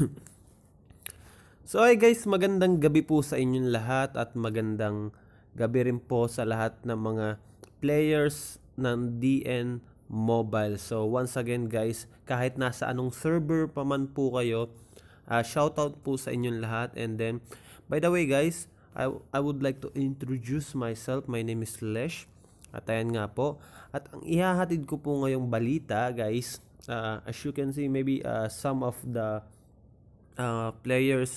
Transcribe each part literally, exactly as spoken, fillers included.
So ay guys, magandang gabi po sa inyong lahat at magandang gabi rin po sa lahat ng mga players ng D N Mobile. So once again guys, kahit nasa anong server pa man po kayo, uh, shoutout po sa inyong lahat. And then, by the way guys, I, I would like to introduce myself. My name is Lesh. At ayan nga po. At ang ihahatid ko po ngayong balita guys, uh, as you can see, maybe uh, some of the uh, players,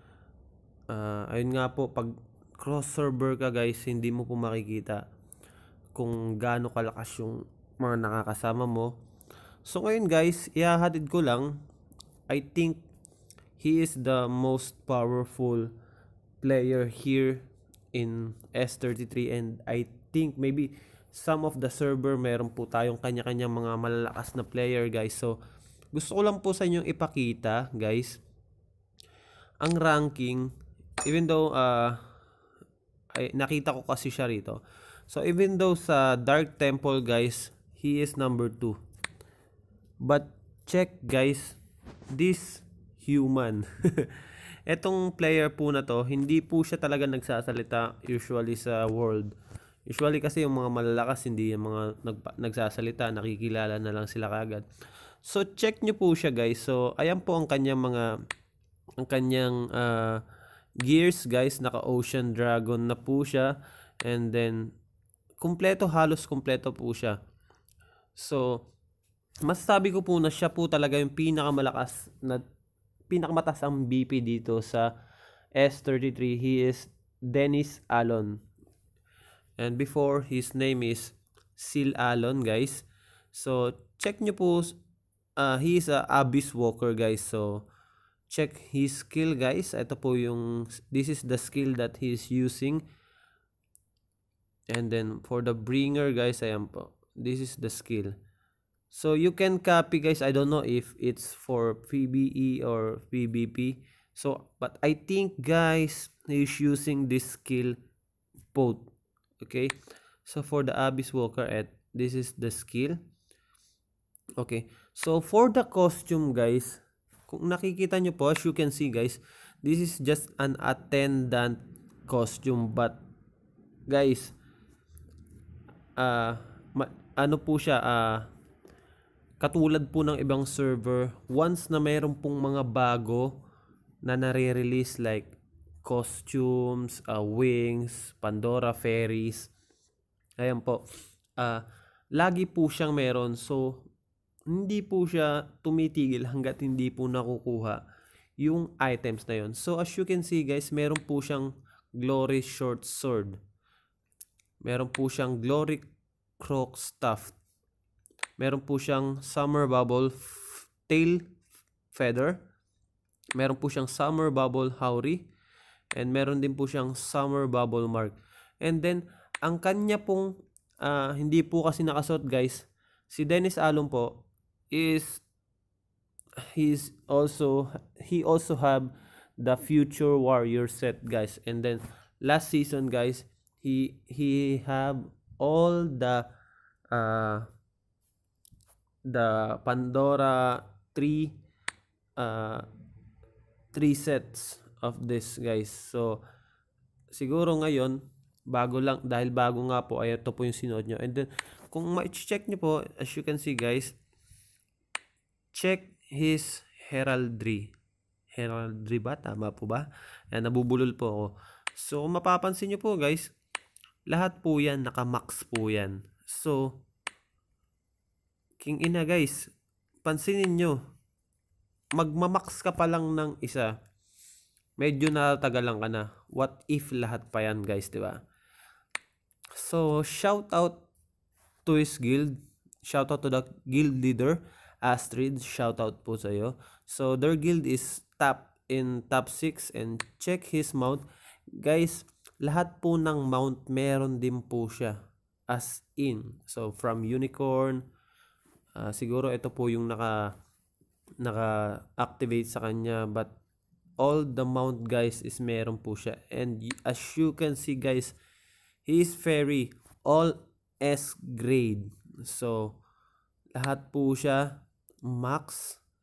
uh, ayun nga po, pag cross server ka guys, hindi mo po makikita kung gaano kalakas yung mga nakakasama mo. So ngayon guys, ihahatid ko lang, I think he is the most powerful player here in S thirty-three, and I think maybe some of the server meron po tayong kanya-kanyang mga malalakas na player guys. So gusto ko lang po sa inyong ipakita guys ang ranking, even though uh, ay, nakita ko kasi siya rito. So even though sa Dark Temple guys, he is number two, but check guys, this human etong player po na to, hindi po siya talaga nagsasalita usually sa world. Usually kasi yung mga malalakas, hindi yung mga nagpa, nagsasalita, nakikilala na lang sila kagad. So check nyo po siya guys. So ayan po ang kanyang mga ang kanyang uh, gears guys. Naka Ocean Dragon na po siya, and then kumpleto, halos kumpleto po siya. So masasabi ko po na siya po talaga yung pinakamalakas na pinakamataas ang B P dito sa S thirty-three. He is Dennis.Alon. And before, his name is Dennis.Alon guys. So check nyo po, uh, he is a Abyss Walker guys. So check his skill guys. Ito po yung, this is the skill that he is using. And then for the bringer guys, ayan po, this is the skill. So you can copy guys. I don't know if it's for P B E or P V P. So but I think guys, he's using this skill both. Okay, so for the Abyss Walker, at this is the skill. Okay, so for the costume guys, kung nakikita nyo po, as you can see guys, this is just an attendant costume. But guys, uh, ano po siya, uh, katulad po ng ibang server, once na mayroon pong mga bago na nare-release like costumes, uh, wings, Pandora fairies, ayan po, uh, lagi po siyang meron. So hindi po siya tumitigil hanggat hindi po nakukuha yung items na yon. So as you can see guys, meron po siyang Glory Short Sword, meron po siyang Glory Croc Staff, meron po siyang Summer Bubble Tail Feather, meron po siyang Summer Bubble Howry, and meron din po siyang Summer Bubble Mark. And then ang kanya pong uh, hindi po kasi nakasuot guys, si Dennis.Alon po is he's also he also have the Future Warrior set guys. And then last season guys, he he have all the uh, the Pandora three uh, three sets of this guys. So siguro ngayon bago lang, dahil bago nga po, ay ito po yung sinuot nyo. And then kung ma-check nyo po, as you can see guys, check his heraldry. Heraldry ba? Tama po ba? Ayan, nabubulol po ako. So kung mapapansin nyo po guys, lahat po yan naka-max po yan. So king ina guys, pansinin nyo, magmamax ka pa lang ng isa, medyo natagalan ka na. What if lahat pa yan guys, diba? So shout out to his guild, shout out to the guild leader Astrid, shout out po sa iyo. So their guild is top in top six, and check his mount guys, lahat po ng mount meron din po siya, as in. So from unicorn, uh, siguro ito po yung naka naka-activate sa kanya, but all the mount guys is meron po siya. And as you can see guys, he is very all S grade. So lahat po siya max.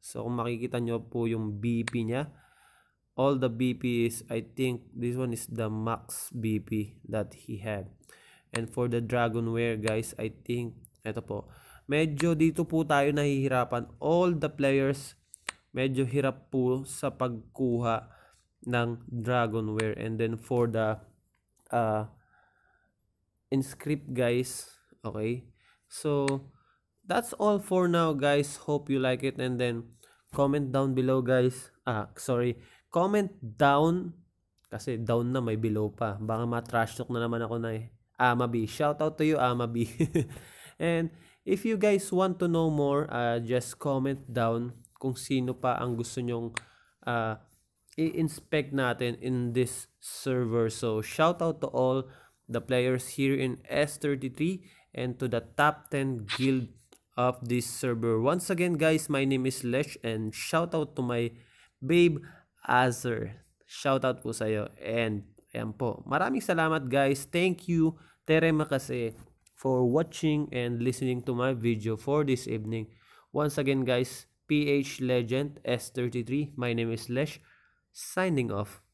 So kung makikita nyo po yung B P niya, all the B P is, I think this one is the max B P that he had. And for the Dragonware guys, I think eto po, medyo dito po tayo nahihirapan. All the players medyo hirap po sa pagkuha ng Dragonware. And then for the uh, inscript guys, okay, so that's all for now guys. Hope you like it, and then comment down below guys. Ah, sorry, comment down kasi down na, may below pa, baka ma-trash talk na naman ako na eh. Amabi, shout out to you Amabi. And if you guys want to know more, uh, just comment down kung sino pa ang gusto nyong uh, i-inspect natin in this server. So shout out to all the players here in S thirty-three and to the top ten guild of this server. Once again guys, my name is Lesh, and shout out to my babe Azer. Shout out po sa iyo. And ayan po, maraming salamat guys. Thank you tere makase for watching and listening to my video for this evening. Once again guys, P H Legend S thirty-three. My name is Lesh, signing off.